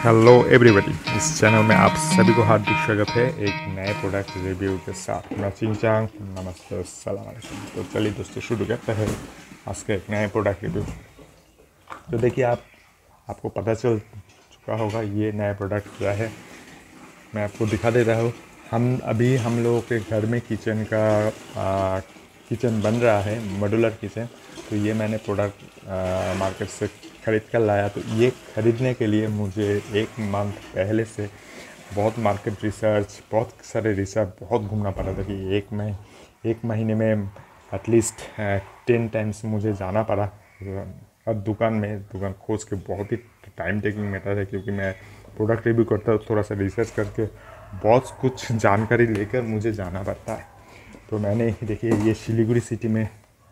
Hello everybody, इस channel में आप सभी को हार्दिक स्वागत है एक नए प्रोडक्ट रिव्यू के साथ। मैं चिंचांग, नमस्ते, अस्सलाम वालेकुम। तो चलिए दोस्तों शुरू करते हैं आज का एक नए प्रोडक्ट रिव्यू। तो देखिए आपको पता चल चुका होगा ये नया प्रोडक्ट क्या है। मैं आपको दिखा देता हूँ। हम लोगों के घर में किचन बन रहा है, मॉड्यूलर किचन। तो ये मैंने प्रोडक्ट मार्केट से ख़रीद कर लाया। तो ये ख़रीदने के लिए मुझे एक मंथ पहले से बहुत मार्केट रिसर्च, बहुत सारे रिसर्च बहुत घूमना पड़ा था कि एक महीने में एटलीस्ट 10 टाइम्स मुझे जाना पड़ा हर दुकान खोज के। बहुत ही टाइम टेकिंग मैटर है क्योंकि मैं प्रोडक्ट रिव्यू करता हूँ, थोड़ा सा रिसर्च करके बहुत कुछ जानकारी लेकर मुझे जाना पड़ता है। तो मैंने देखिए ये सिलीगुड़ी सिटी में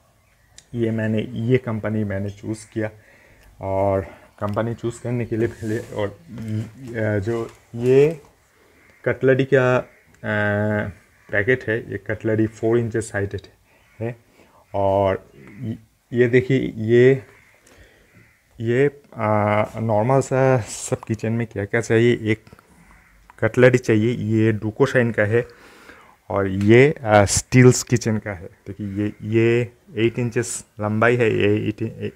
ये कंपनी मैंने चूज़ किया। और कंपनी चूज़ करने के लिए पहले और जो ये कटलरी का पैकेट है, ये कटलरी 4 इंचेस हाइट है। और ये देखिए ये नॉर्मल सा सब किचन में क्या क्या चाहिए, एक कटलरी चाहिए। ये डुकोशाइन का है और ये स्टील्स किचन का है। देखिए ये 8 इंचेस लंबाई है, ये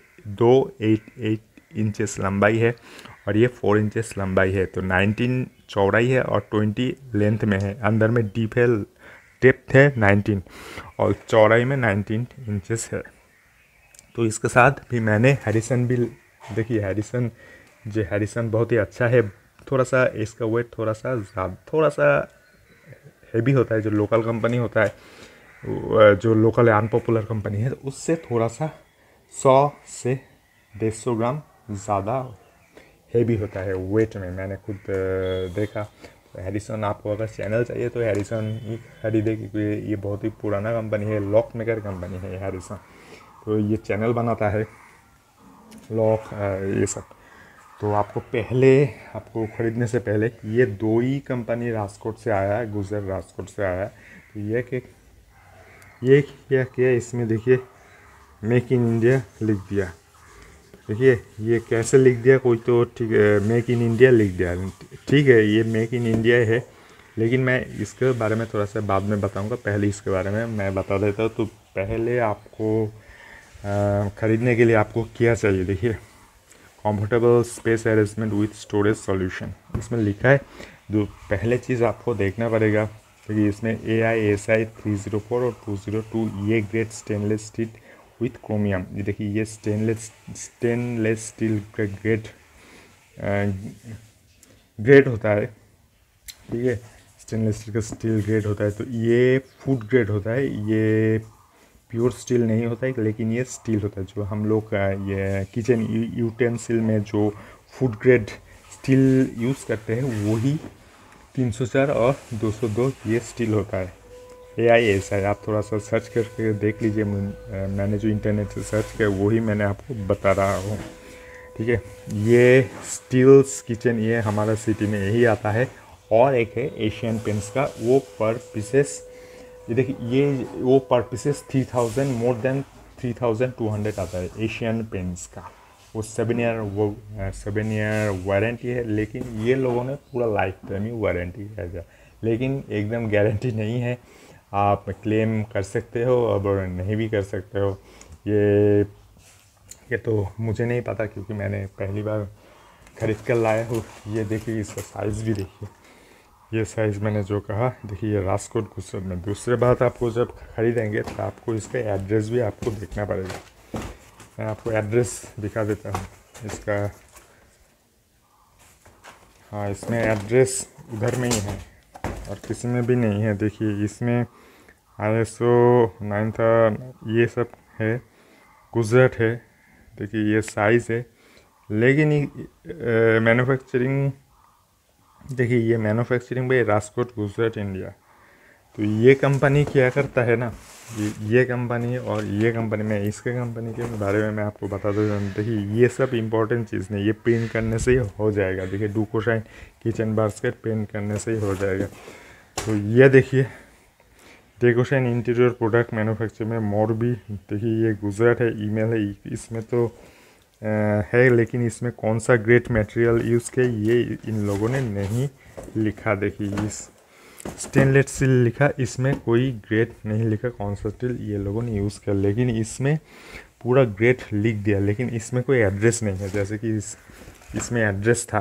8 इंचेस लंबाई है और ये 4 इंचेस लंबाई है। तो 19 चौड़ाई है और 20 लेंथ में है। अंदर में डेप्थ है 19 और चौड़ाई में 19 इंचेस है। तो इसके साथ भी मैंने हैरिसन भी, देखिए हैरिसन बहुत ही अच्छा है। थोड़ा सा इसका वेट थोड़ा सा हैवी होता है। जो लोकल कंपनी होता है, जो लोकल अनपॉपुलर कंपनी है, तो उससे थोड़ा सा 100 से 150 ग्राम ज़्यादा हैवी होता है वेट में। मैंने खुद देखा। तो हैरिसन, आपको अगर चैनल चाहिए तो हैरिसन ही खरीदे क्योंकि ये बहुत ही पुराना कंपनी है, लॉक मेकर कंपनी है हैरिसन। तो ये चैनल बनाता है लॉक ये सब। तो आपको ख़रीदने से पहले ये 2 ही कंपनी राजकोट से आया है, गुजर राजकोट से आया है। तो ये क्या किया इसमें, देखिए मेक इन इंडिया लिख दिया। देखिए ये कैसे लिख दिया, कोई तो ठीक है मेक इन इंडिया लिख दिया, ठीक है ये मेक इन इंडिया है। लेकिन मैं इसके बारे में थोड़ा सा बाद में बताऊंगा, पहले इसके बारे में मैं बता देता हूँ। तो पहले आपको ख़रीदने के लिए आपको क्या चाहिए, देखिए comfortable space arrangement with storage solution इसमें लिखा है। जो पहले चीज़ आपको देखना पड़ेगा, क्योंकि इसमें AISI 304 और 202 ये grade stainless steel with chromium. ये देखिए ये स्टेनलेस स्टील का ग्रेड होता है, ठीक है। स्टेनलेस स्टील का स्टील ग्रेड होता है। तो ये फूड ग्रेड होता है, ये प्योर स्टील नहीं होता है, लेकिन ये स्टील होता है। जो हम लोग ये किचन यूटेंसिल में जो फूड ग्रेड स्टील यूज़ करते हैं वही 304 और 202 ये स्टील होता है। AISI आप थोड़ा सा सर्च करके देख लीजिए। मैंने जो इंटरनेट से सर्च किया वही मैंने आपको बता रहा हूँ, ठीक है। ये स्टील्स किचन ये हमारा सिटी में यही आता है। और एक है एशियन पेंट्स का, वो पर पीसेस, ये देखिए ये वो पर पीसेस 3000 मोर देन 3200 आता है एशियन पेंट्स का। वो 7 ईयर वारंटी है, लेकिन ये लोगों ने पूरा लाइफ टाइम ही वारंटी है, लेकिन एकदम गारंटी नहीं है। आप क्लेम कर सकते हो और नहीं भी कर सकते हो। ये तो मुझे नहीं पता क्योंकि मैंने पहली बार ख़रीद कर लाया हूँ। ये देखिए इसका साइज़ भी देखिए, ये साइज़ मैंने जो कहा, देखिए ये राजकोट गुजर में। दूसरी बात, आपको जब ख़रीदेंगे तो आपको इसका एड्रेस भी आपको देखना पड़ेगा। मैं आपको एड्रेस दिखा देता हूँ इसका। हाँ, इसमें एड्रेस उधर में ही है और किसी में भी नहीं है। देखिए इसमें ISO 9000 ये सब है, गुजरात है। देखिए ये साइज़ है, लेकिन मैन्युफैक्चरिंग, देखिए ये मैन्युफैक्चरिंग भाई राजकोट गुजरात इंडिया। तो ये कंपनी क्या करता है ना, ये कंपनी और ये कंपनी में, इसके कंपनी के बारे में मैं आपको बता दूँ। देखिए ये सब इम्पोर्टेंट चीज़ नहीं, ये प्रिंट करने से ही हो जाएगा। देखिए डुकोशाइन किचन बास्केट प्रिंट करने से ही हो जाएगा। तो ये देखिए डेकोशाइन इंटीरियर प्रोडक्ट मैन्युफैक्चर में मोरबी, देखिए ये गुजरात है, ईमेल है। इसमें तो है, लेकिन इसमें कौन सा ग्रेट मटेरियल यूज़ किया ये इन लोगों ने नहीं लिखा। देखिए इस स्टेनलेस स्टील लिखा, इसमें कोई ग्रेट नहीं लिखा कौन सा स्टील ये लोगों ने यूज़ किया, लेकिन इसमें पूरा ग्रेट लिख दिया, लेकिन इसमें कोई एड्रेस नहीं है। जैसे कि इसमें एड्रेस था,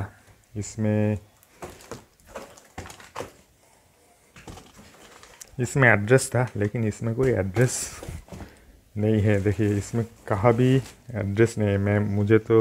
इसमें एड्रेस था, लेकिन इसमें कोई एड्रेस नहीं है। देखिए इसमें कहाँ भी एड्रेस नहीं है, मुझे तो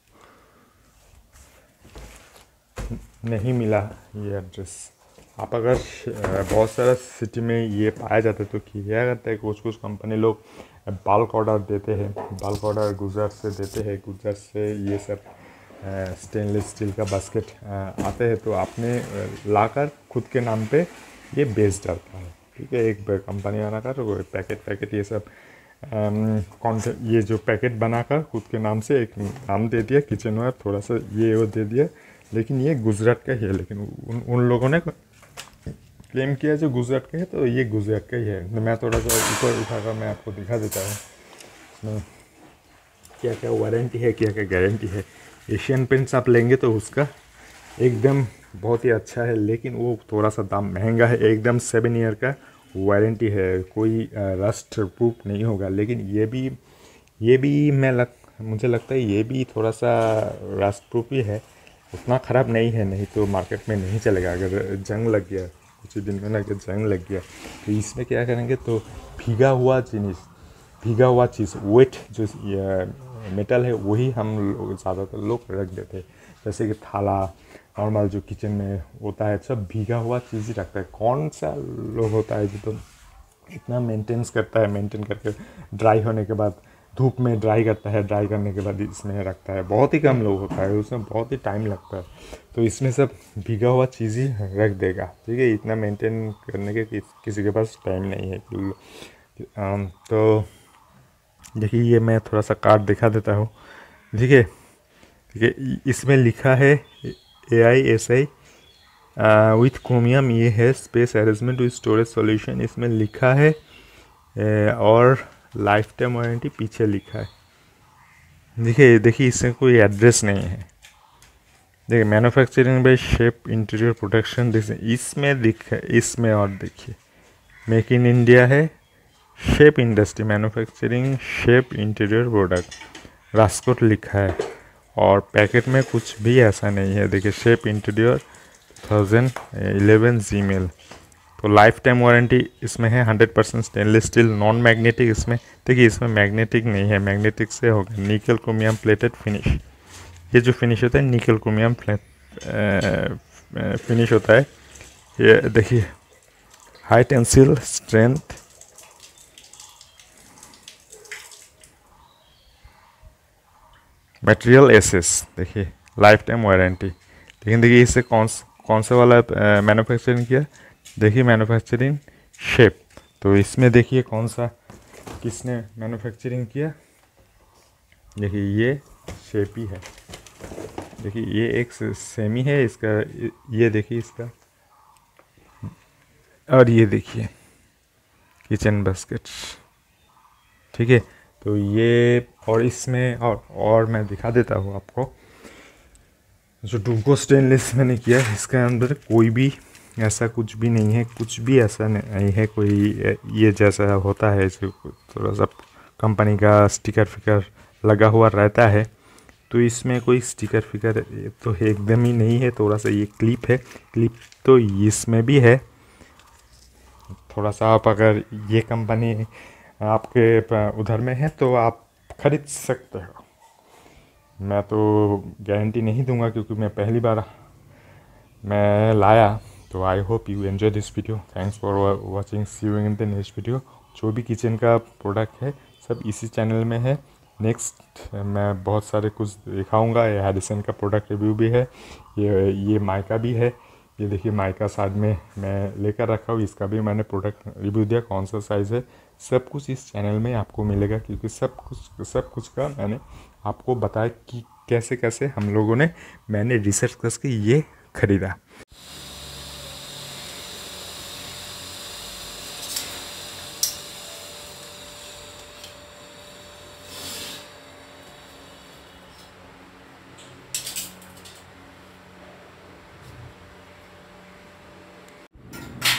नहीं मिला ये एड्रेस। आप अगर बहुत सारा सिटी में ये पाया जाता है तो क्या करता है, कुछ कुछ कंपनी लोग बल्क ऑर्डर देते हैं, बल्क ऑर्डर गुजरात से देते हैं, गुजरात से ये सब स्टेनलेस स्टील का बास्केट आते हैं, तो आपने लाकर खुद के नाम पे ये बेच डालता है। ठीक है, एक कंपनी बनाकर पैकेट ये सब ये जो पैकेट बनाकर खुद के नाम से एक नाम दे दिया, किचनवेयर थोड़ा सा ये वो दे दिया, लेकिन ये गुजरात का ही है। लेकिन उन लोगों ने क्लेम किया जो गुजरात का है, तो ये गुजरात का ही है। तो मैं थोड़ा सा ऊपर उठाकर मैं आपको दिखा देता हूँ इसमें क्या क्या वारंटी है, क्या क्या गारंटी है। एशियन पेंट्स आप लेंगे तो उसका एकदम बहुत ही अच्छा है, लेकिन वो थोड़ा सा दाम महंगा है। एकदम 7 ईयर का वारंटी है, कोई रस्ट प्रूफ नहीं होगा। लेकिन ये भी मुझे लगता है ये भी थोड़ा सा रस्ट प्रूफ ही है, उतना ख़राब नहीं है। नहीं तो मार्केट में नहीं चलेगा, अगर जंग लग गया कुछ ही दिन में लग जंग लग गया तो इसमें क्या करेंगे, तो भीगा हुआ चीज़ वेट जो मेटल है वही हम ज़्यादातर लोग रख देते हैं। जैसे कि थाला नॉर्मल जो किचन में होता है, सब भीगा हुआ चीज़ ही रखता है। कौन सा लोग होता है जो तो इतना मेंटेन करता है, मेंटेन करके ड्राई होने के बाद धूप में ड्राई करता है, ड्राई करने के बाद इसमें रखता है। बहुत ही कम लोग होता है, उसमें बहुत ही टाइम लगता है, तो इसमें सब भीगा हुआ चीज़ ही रख देगा। ठीक है, इतना मेंटेन करने के किसी के पास टाइम नहीं है। तो देखिए ये मैं थोड़ा सा कार्ड दिखा देता हूँ। ठीक है, इसमें लिखा है AISI विथ क्रोमियम, ये है space arrangement with storage solution, इसमें लिखा है और लाइफ टाइम वारंटी पीछे लिखा है। देखिए इसमें कोई एड्रेस नहीं है। देखिए manufacturing by shape interior production, इसमें और देखिए मेक इन इंडिया है, shape industry manufacturing shape interior product Rajkot लिखा है, और पैकेट में कुछ भी ऐसा नहीं है। देखिए शेप इंटीरियर 2011 Gmail। तो लाइफ टाइम वारंटी इसमें है, 100% स्टेनलेस स्टील नॉन मैग्नेटिक। इसमें देखिए इसमें मैग्नेटिक नहीं है, मैग्नेटिक से होगा निकल क्रोमियम प्लेटेड फिनिश। ये जो फिनिश होता है निकल क्रोमियम फिनिश होता है। ये देखिए high tensile strength, material SS, देखिए लाइफ टाइम वारंटी। लेकिन देखिए इससे कौन सा वाला मैन्युफैक्चरिंग किया, देखिए मैन्युफैक्चरिंग शेप। तो इसमें देखिए कौन सा किसने मैन्युफैक्चरिंग किया, देखिए ये शेप ही है। देखिए ये एक सेमी है इसका, ये देखिए इसका, और ये देखिए किचन बास्केट। ठीक है, तो ये और इसमें और मैं दिखा देता हूँ आपको। जो डूको स्टेनलेस मैंने किया है, इसके अंदर कोई भी ऐसा कुछ भी नहीं है, कुछ भी ऐसा नहीं है कोई ये जैसा होता है जो थोड़ा सा कंपनी का स्टिकर फिकर लगा हुआ रहता है, तो इसमें कोई स्टिकर फिकर तो एकदम ही नहीं है। थोड़ा सा ये क्लिप है, क्लिप तो इसमें भी है थोड़ा सा। आप अगर ये कंपनी आपके उधर में है तो आप खरीद सकते हो। मैं तो गारंटी नहीं दूंगा क्योंकि मैं पहली बार मैं लाया। तो I hope you enjoy this video, thanks for watching, see you in the next video. जो भी किचन का प्रोडक्ट है सब इसी चैनल में है। नेक्स्ट मैं बहुत सारे कुछ दिखाऊंगा। ये हैरिसन का प्रोडक्ट रिव्यू भी है, ये माइका भी है। ये देखिए माइका साइड में मैं लेकर रखा हूँ, इसका भी मैंने प्रोडक्ट रिव्यू दिया, कौन सा साइज़ है, सब कुछ इस चैनल में आपको मिलेगा। क्योंकि सब कुछ का मैंने आपको बताया कि कैसे कैसे हम लोगों ने मैंने रिसर्च करके ये ख़रीदा।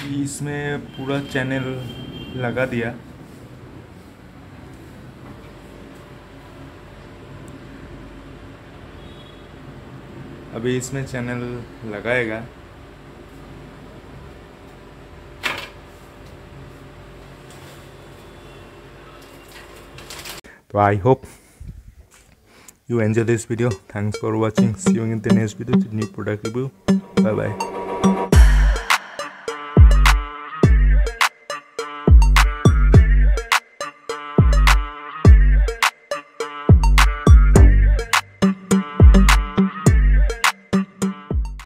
इसमें पूरा चैनल लगा दिया। अभी इसमें चैनल लगाएगा। तो I hope you enjoy this video. Thanks for watching. See you in the next video with new product review. Bye bye.